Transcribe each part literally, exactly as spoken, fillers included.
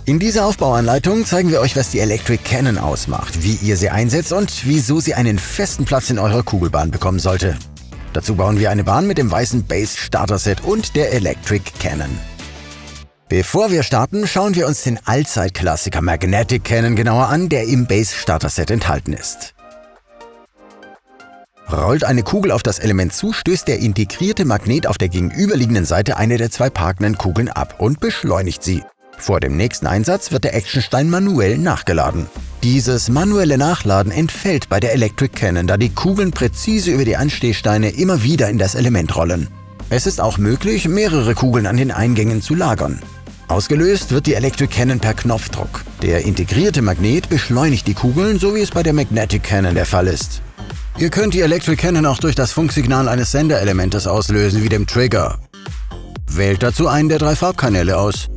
In dieser Aufbauanleitung zeigen wir euch, was die Electric Cannon ausmacht, wie ihr sie einsetzt und wieso sie einen festen Platz in eurer Kugelbahn bekommen sollte. Dazu bauen wir eine Bahn mit dem weißen Base Starter Set und der Electric Cannon. Bevor wir starten, schauen wir uns den Allzeitklassiker Magnetic Cannon genauer an, der im Base Starter Set enthalten ist. Rollt eine Kugel auf das Element zu, stößt der integrierte Magnet auf der gegenüberliegenden Seite eine der zwei parkenden Kugeln ab und beschleunigt sie. Vor dem nächsten Einsatz wird der Actionstein manuell nachgeladen. Dieses manuelle Nachladen entfällt bei der Electric Cannon, da die Kugeln präzise über die Anstehsteine immer wieder in das Element rollen. Es ist auch möglich, mehrere Kugeln an den Eingängen zu lagern. Ausgelöst wird die Electric Cannon per Knopfdruck. Der integrierte Magnet beschleunigt die Kugeln, so wie es bei der Magnetic Cannon der Fall ist. Ihr könnt die Electric Cannon auch durch das Funksignal eines Senderelementes auslösen, wie dem Trigger. Wählt dazu einen der drei Farbkanäle aus.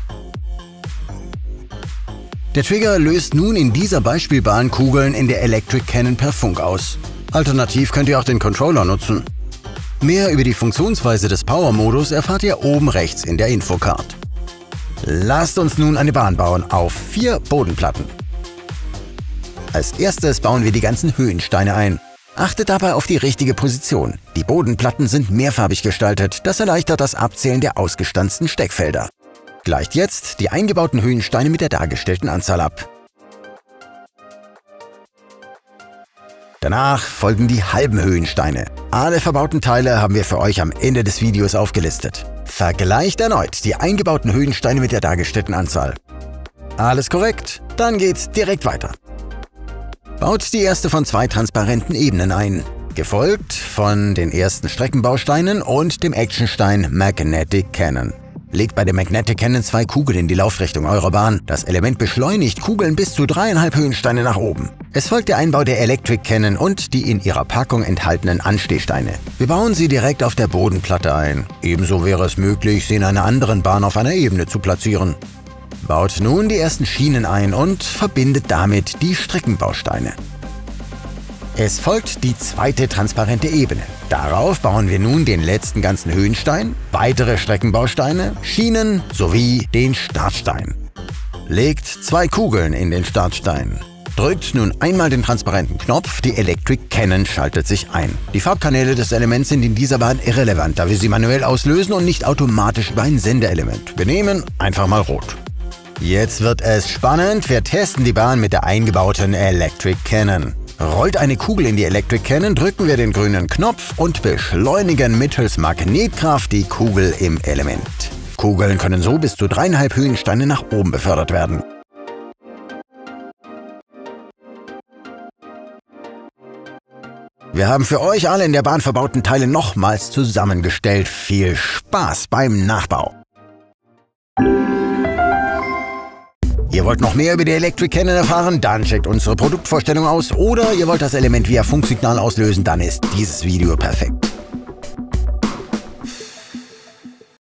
Der Trigger löst nun in dieser Beispielbahn Kugeln in der Electric Cannon per Funk aus. Alternativ könnt ihr auch den Controller nutzen. Mehr über die Funktionsweise des Power-Modus erfahrt ihr oben rechts in der Infocard. Lasst uns nun eine Bahn bauen auf vier Bodenplatten. Als erstes bauen wir die ganzen Höhensteine ein. Achtet dabei auf die richtige Position. Die Bodenplatten sind mehrfarbig gestaltet, das erleichtert das Abzählen der ausgestanzten Steckfelder. Gleicht jetzt die eingebauten Höhensteine mit der dargestellten Anzahl ab. Danach folgen die halben Höhensteine. Alle verbauten Teile haben wir für euch am Ende des Videos aufgelistet. Vergleicht erneut die eingebauten Höhensteine mit der dargestellten Anzahl. Alles korrekt? Dann geht's direkt weiter. Baut die erste von zwei transparenten Ebenen ein, gefolgt von den ersten Streckenbausteinen und dem Actionstein Magnetic Cannon. Legt bei der Magnetic Cannon zwei Kugeln in die Laufrichtung eurer Bahn. Das Element beschleunigt Kugeln bis zu dreieinhalb Höhensteine nach oben. Es folgt der Einbau der Electric Cannon und die in ihrer Packung enthaltenen Anstehsteine. Wir bauen sie direkt auf der Bodenplatte ein. Ebenso wäre es möglich, sie in einer anderen Bahn auf einer Ebene zu platzieren. Baut nun die ersten Schienen ein und verbindet damit die Streckenbausteine. Es folgt die zweite transparente Ebene. Darauf bauen wir nun den letzten ganzen Höhenstein, weitere Streckenbausteine, Schienen sowie den Startstein. Legt zwei Kugeln in den Startstein. Drückt nun einmal den transparenten Knopf, die Electric Cannon schaltet sich ein. Die Farbkanäle des Elements sind in dieser Bahn irrelevant, da wir sie manuell auslösen und nicht automatisch über ein Sendeelement. Wir nehmen einfach mal Rot. Jetzt wird es spannend, wir testen die Bahn mit der eingebauten Electric Cannon. Rollt eine Kugel in die Electric Cannon, drücken wir den grünen Knopf und beschleunigen mittels Magnetkraft die Kugel im Element. Kugeln können so bis zu dreieinhalb Höhensteine nach oben befördert werden. Wir haben für euch alle in der Bahn verbauten Teile nochmals zusammengestellt. Viel Spaß beim Nachbau! Ihr wollt noch mehr über die Electric Cannon erfahren? Dann checkt unsere Produktvorstellung aus. Oder ihr wollt das Element via Funksignal auslösen? Dann ist dieses Video perfekt.